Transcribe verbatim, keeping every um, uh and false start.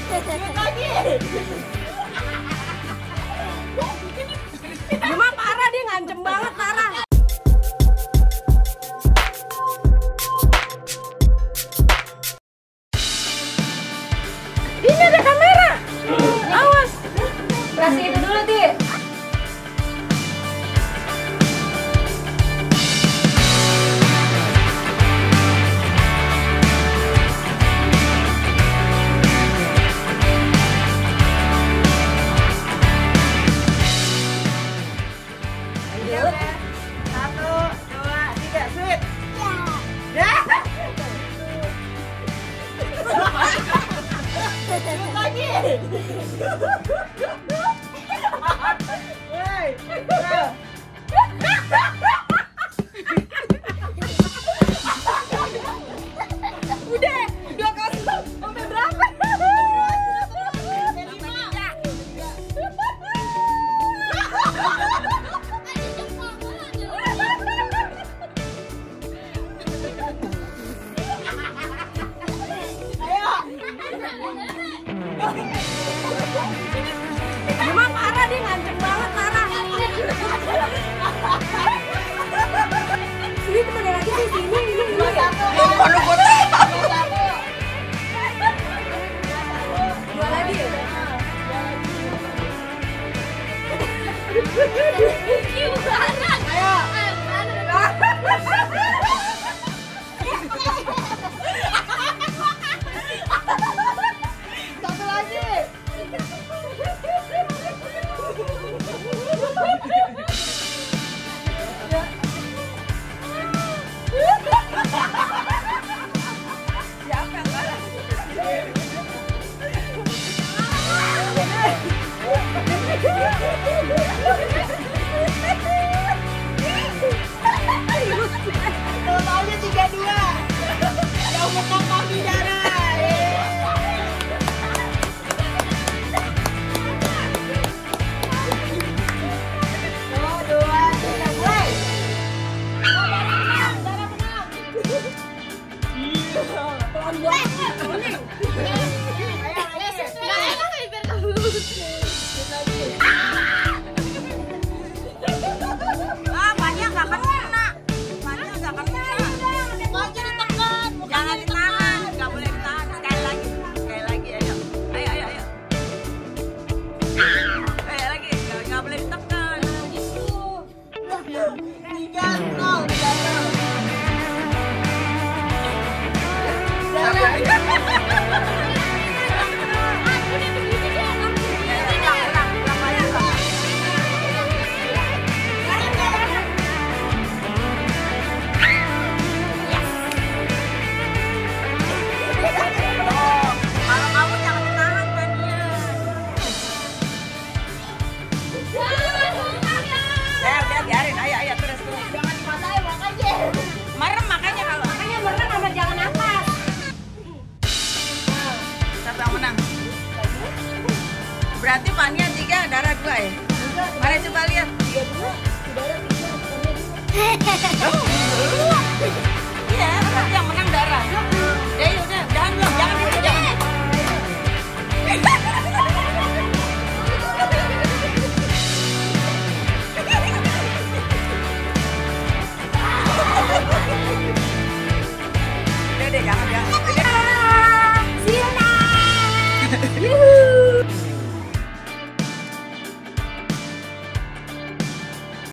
Cuma parah, dia ngancem banget, parah. Ini ada kamera. Awas. Kasih itu dulu, Ti. Satu, dua, tiga, sweet. Ya. Lagi. Woi. Udah, dua kali sampai berapa? Cuma parah, dia ngancem banget, parah. Sini temen lagi di sini, ini ini. Kalau gue dua lagi. Ayo. Satu lagi. Siapa yang kalah? Totalnya tiga dua. Yang menang kami darah. Berarti Fania tiga, Dara dua ya? Mari coba lihat. Tiga dua, Dara tiga, Fania dua. Iya, berarti yang menang Dara. Ya udah, jangan belum, jangan itu jangan. Udah deh, jangan jangan. See you now. Yuhuu.